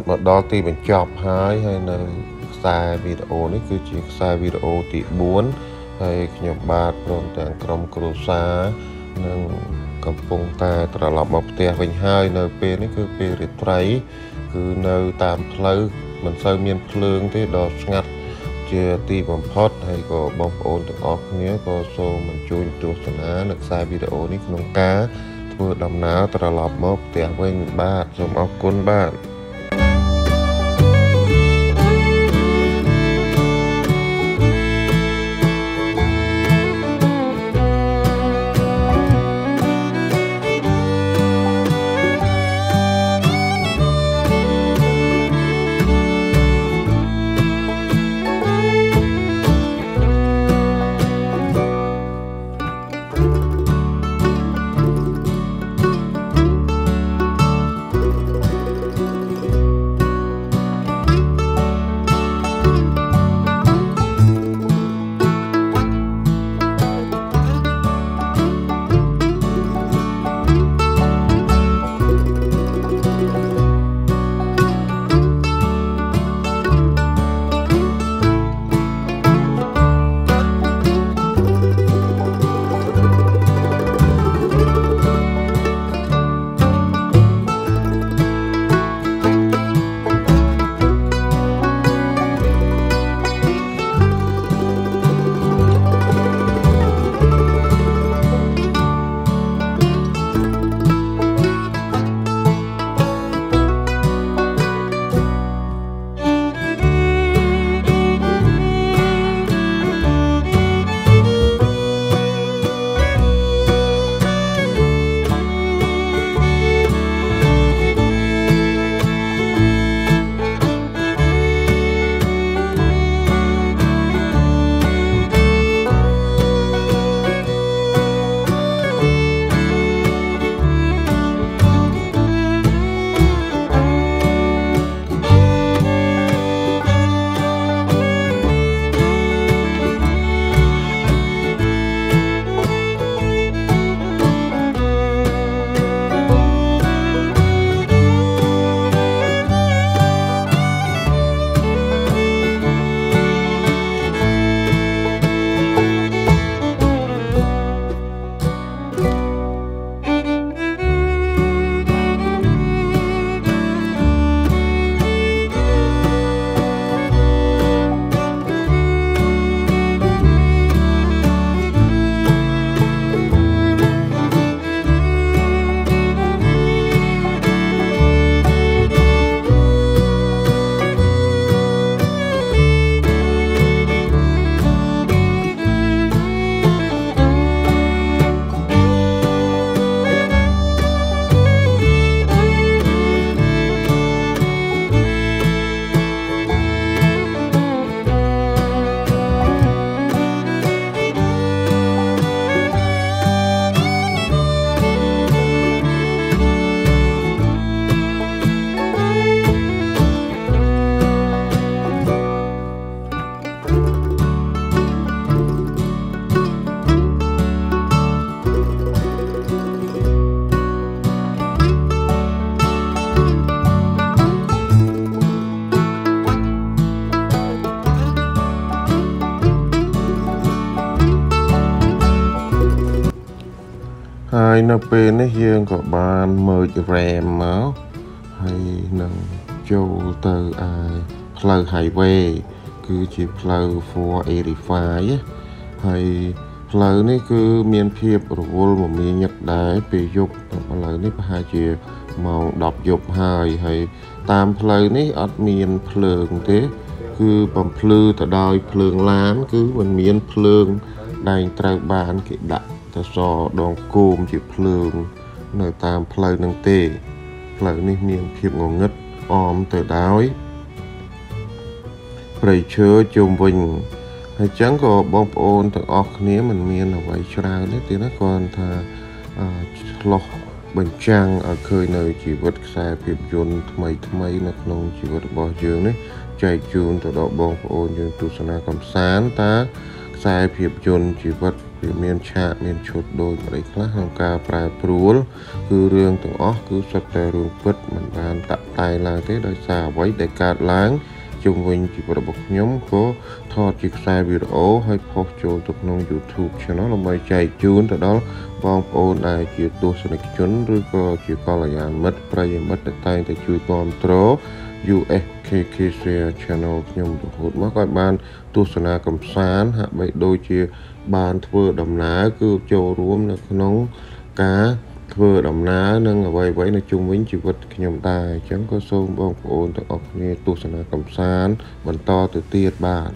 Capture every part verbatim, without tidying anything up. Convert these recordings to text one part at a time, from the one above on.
mà đó thì mình chọc hai hay là xài video này cứ chỉ xài video tỷ bốn hay nhập bát rồi tàng trong cột xa nâng cầm phong ta trở lại một tiền bình hai nơi pe này cứ pe để trái cứ nơi tạm lấy mình xây miền phượng thế đó ngặt chưa ti bấm hot hay có bấm ôn được óc nhé có số mình chui chuột sẵn được xài video này không cá vừa đầm ná trở lại một tiền bình ba dùng óc côn bạn hai nó bên nó dương có bàn mời rèm máu hay nâng châu từ ai phơi hải về cứ chỉ phơi for edify hay phơi này cứ miền phiệp rồi một miền nhật đá bị dục phơi này hai chiều màu đọc dục hai hay tam phơi này ở miền phượng thế cứ bằng phơi từ đôi phượng lán cứ mình miền phượng đang trao bán cái đặt ta so đòn cùm chỉ phượng nơi tam phơi nâng tê phơi này miền phiệp ngầu ngất om từ đói bày chứa chùm vinh hay chẳng có bom ôn từ óc này mình miền ở vậy cho ra đấy thì nó còn thà lọc bình trang ở khơi nơi chỉ vật xe phiệp dồn mấy mấy nó không chỉ vật bỏ dương đấy chạy chuồn từ đó bom ôn dương tu sana cầm sáng ta sai phiệp chôn chỉ vật vì miền trạ miền chốt đôi mà đấy khác hàng ca prai pruol cứ riêng từng óc cứ sắp tay rương vứt mình bàn tạ tay là thế đời xa quấy để cạt láng chung quanh chỉ vật bọc nhóm có thọ chiếc sai video hay post cho tục nông YouTube cho nó là mày chạy chun từ đó vòng ôn này chỉ tu sửa cái chun rồi có chỉ có là dàn mất prai mất để tay để chui con trố u ét ca ca xê channel ខ្ញុំរហូតមកឲ្យបានទស្សនាកំសាន្តហាក់បីដូចជាបានធ្វើដំណើរគឺចូលរួមនៅក្នុងការធ្វើដំណើរនិងអ្វីៗនៅជុំវិញជីវិតខ្ញុំដែរអញ្ចឹងក៏សូមបងប្អូនទាំងអស់គ្នាទស្សនាកំសាន្តបន្តទៅទៀតបាទ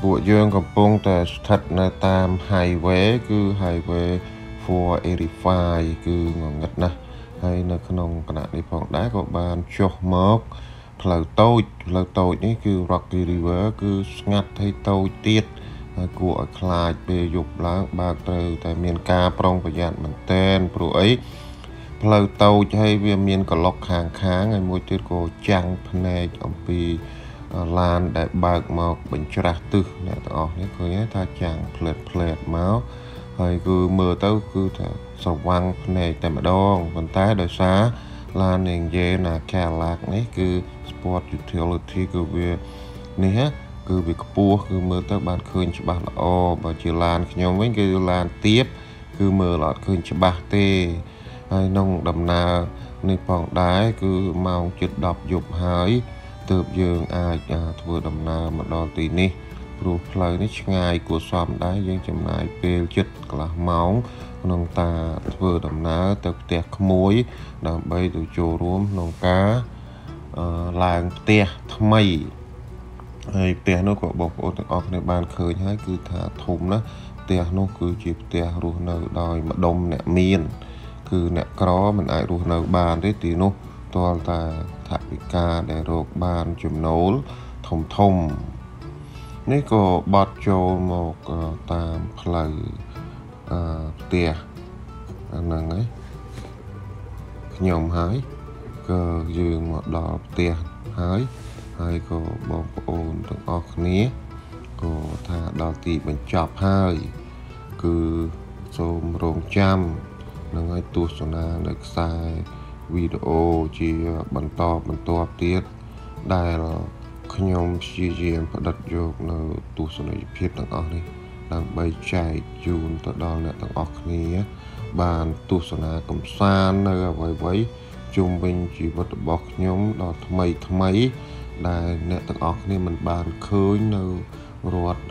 ពួកយើងកំពុងតែស្ថិតនៅតាម highway គឺ highway four eighty-five គឺងងឹតណាស់ហើយនៅក្នុងគណៈនេះផងដែរក៏បានចុះមកផ្លូវតូចផ្លូវតូចនេះគឺ Rocky River គឺស្ងាត់ហើយតូចទៀតហើយគួរឲ្យខ្លាចពេលយប់ឡើងបើកត្រូវតែមានការប្រុងប្រយ័ត្នមែនទែនព្រោះអីផ្លូវតូចហើយវាមានកឡុកខាងខាងហើយមួយទៀតក៏ចាំងភ្នែកអំពីឡានដែលបើកមកបញ្ច្រាស់ទិសអ្នកទាំងអស់នេះឃើញថាចាំងផ្លែតផ្លែតមកហើយគឺមើលទៅគឺថាស្រវាំងភ្នែកតែម្ដងប៉ុន្តែដោយសារឡាននាងយេណា Cadillac នេះគឺ Sport Utility គឺវានេះគឺវាខ្ពស់គឺមើលទៅបានឃើញច្បាស់ល្អបើជាឡានខ្ញុំវិញគឺឡានទាបគឺមើលអត់ឃើញច្បាស់ទេហើយក្នុងដំណើរនេះផងដែរគឺម៉ោងជិតដប់យប់ហើយទើបយើងអាចធ្វើដំណើរមកដល់ទីនេះព្រោះផ្លូវនេះឆ្ងាយគួរសមដែរយើងចំណាយពេលជិតកន្លះម៉ោងក្នុងការធ្វើដំណើរទៅផ្ទះក្មួយដើម្បីទៅចូលរួមក្នុងការឡើងផ្ទះថ្មីហើយផ្ទះនោះក៏បងប្អូនទាំងអស់គ្នាបានឃើញហើយគឺថាធំណាស់ផ្ទះនោះគឺជាផ្ទះរស់នៅដោយម្ដុំអ្នកមានគឺអ្នកក្រមិនអាចរស់នៅបានទេទីនោះទាល់តែថវិកាដែលរកបានចំណូលធំធំនេះក៏បត់ចូលមកតាមផ្លូវអឺផ្ទះហ្នឹងហើយខ្ញុំហើយក៏យើងមកដល់ផ្ទះហើយហើយក៏បងប្អូនទាំងអស់គ្នាក៏ថាដល់ទីបញ្ចប់ហើយគឺសូមរងចាំនឹងឲ្យទស្សនានៅខ្សែវីដេអូជាបន្តបន្ទាប់ទៀតដែលខ្ញុំព្យាយាមផ្ដិតយកនៅទស្សនីយភាពទាំងអស់នេះដើម្បីចែកជូនទៅដល់អ្នកទាំងអស់គ្នាបានទស្សនាកំសាន្តនៅអ្វីៗជុំវិញជីវិតរបស់ខ្ញុំដល់ថ្មីថ្មីដែលអ្នកទាំងអស់គ្នាមិនបានឃើញនៅរដ្ឋ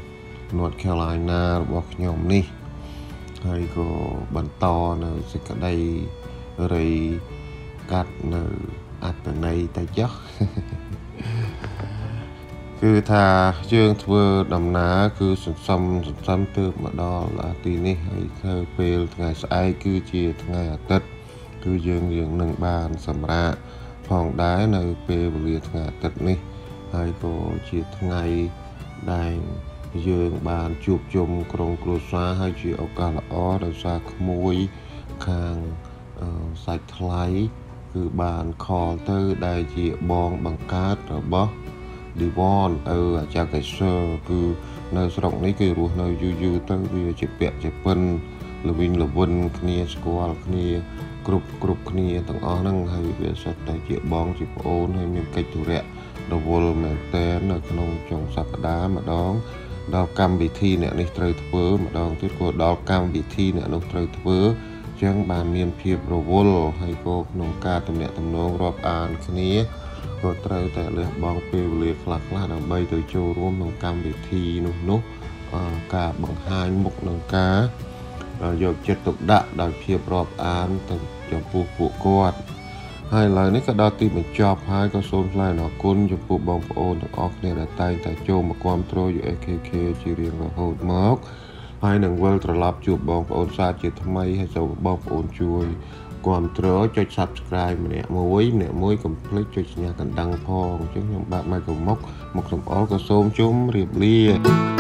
North Carolina របស់ខ្ញុំនេះហើយក៏បន្តនៅសេចក្តីរីកាត់នៅអត្តន័យតែចុះគឺថាយើងធ្វើដំណើរគឺសន្សំសន្សំទើបមកដល់ទីនេះហើយទៅពេលថ្ងៃស្អែកគឺជាថ្ងៃអាទិត្យគឺយើងយើងនឹងបានសម្រាកផងដែរនៅពេលវេលាថ្ងៃអាទិត្យនេះហើយក៏ជាថ្ងៃដែលយើងបានជួបជុំក្រុមគ្រួសារហើយជាឱកាសល្អដោយសារក្មួយខាងសាច់ថ្លៃគឺបានខលទៅដែលជាបងបង្កើតរបស់Devon អឺអាចកេសឺគឺនៅស្រុកនេះគឺរស់នៅយូរយូរទៅវាជាពាក់ជាពិនលវិញលវិនគ្នាស្គាល់គ្នាគ្រប់គ្រប់គ្នាទាំងអស់ហ្នឹងហើយវាសុទ្ធតែជាបងជាប្អូនហើយមានកិច្ចធុរៈរវល់មែនតើនៅក្នុងចុងសប្តាហ៍ម្ដងដល់កម្មវិធីអ្នកនេះត្រូវធ្វើម្ដងទៀតក៏ដល់កម្មវិធីអ្នកនោះត្រូវធ្វើអញ្ចឹងបានមានភាពរវល់ហើយក៏ក្នុងការទំនាក់ទំនងរាប់អានគ្នាក៏ត្រូវតែលះបង់ពេលវេលាខ្លះខ្លះដើម្បីទៅចូលរួមក្នុងកម្មវិធីនោះនោះការបង្ហាញមុខនឹងការយកចិត្តទុកដាក់ដោយភាពរាប់អានទៅចំពោះពួកគាត់ហើយឥឡូវនេះក៏ដល់ទីបញ្ចប់ហើយក៏សូមថ្លែងអរគុណចំពោះបងប្អូនទាំងអស់គ្នាដែលតែងតែចូលមកគាំទ្រ យូ เอส เค เค ជារៀងរហូតមកហើយនឹងវិលត្រឡប់ជួបបងប្អូនសាជាថ្មីហើយសូមបងប្អូនជួយគាំទ្រចុច Subscribe ម្នាក់មួយម្នាក់មួយកុំភ្លេចចុចសញ្ញាកណ្ដឹងផងអញ្ចឹងខ្ញុំបាទម៉ៃកុំមុកមុខសំអល់ក៏សូមជម្រាបលា